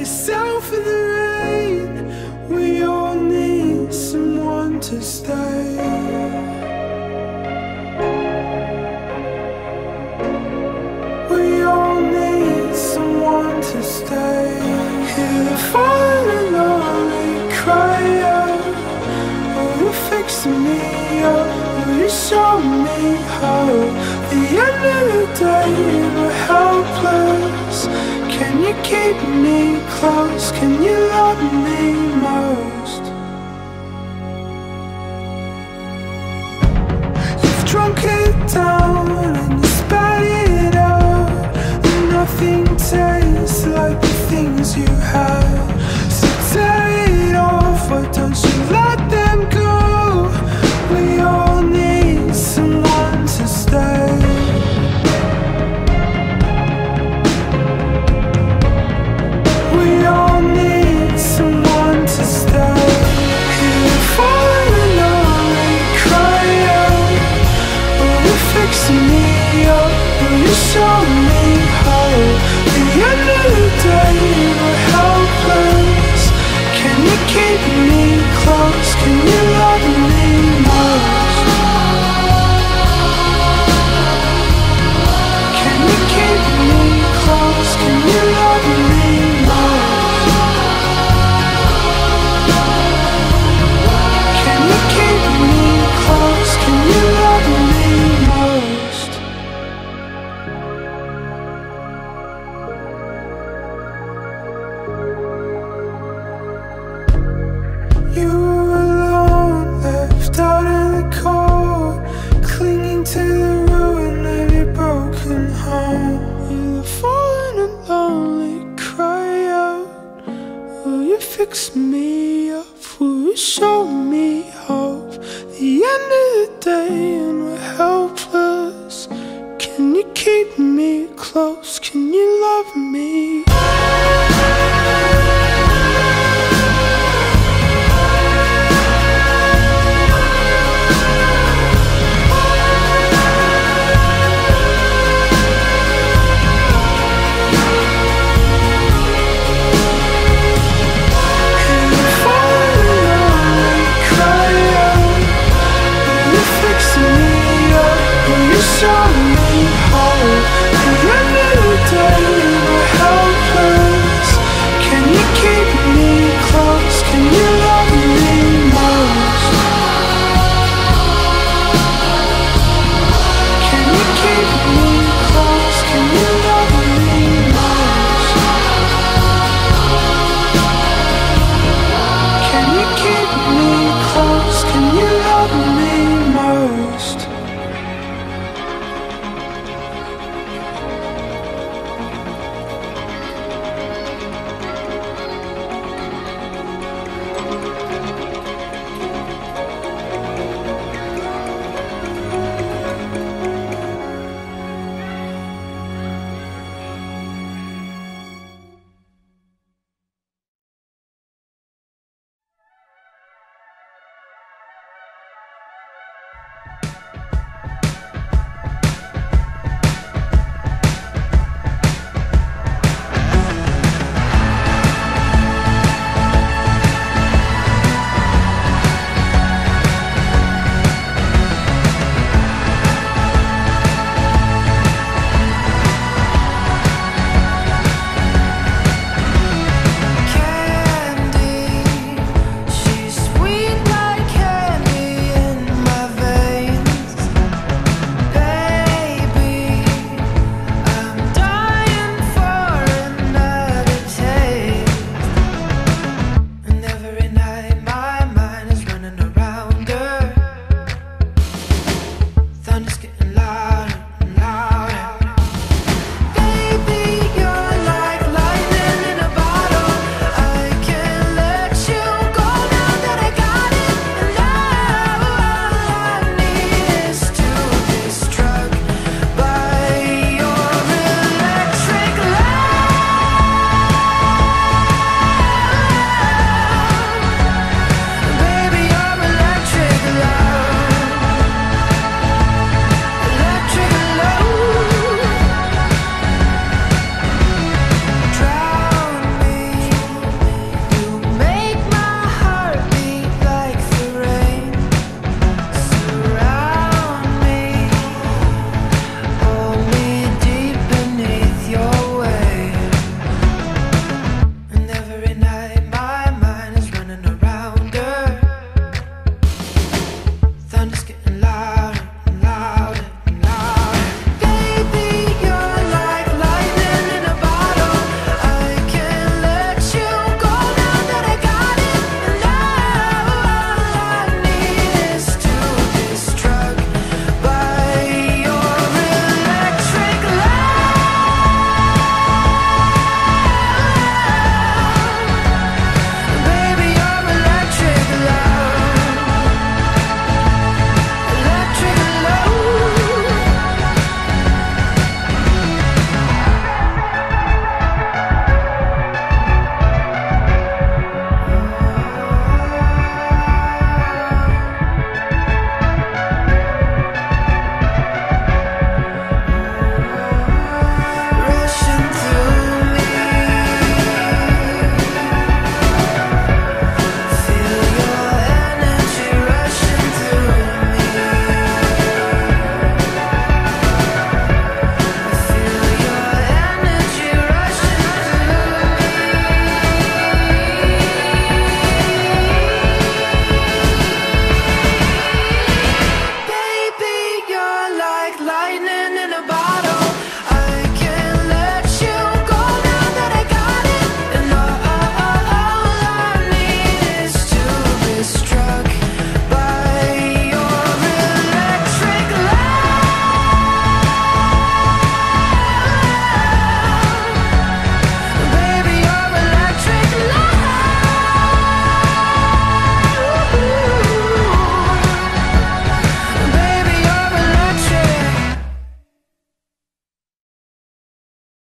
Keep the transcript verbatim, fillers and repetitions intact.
yourself in the rain. We all need someone to stay. We all need someone to stay. Hear the falling lonely cry out. Will you fix me up? Will you show me how? The end of the day we're helpless. Can you keep me close? Can you love me most? You've drunk it down and you spat it out, and nothing tastes like the things you had. So tear it off, why don't you let them go? We all need someone to stay. We all need someone to stay. Hear the falling lonely cry out. Will you fix me up? Will you show me how? The end of the day we're helpless. Can you keep me close? Can you love me most? Can you keep me close? Can you love me most? Can you keep me close? Can you love me most? You were alone, left out in the cold, clinging to the ruin of your broken home. You're the fallen and lonely cry out. Will you fix me up? Will you show me hope? The end of the day and we're helpless. Can you keep me close? Can you love me?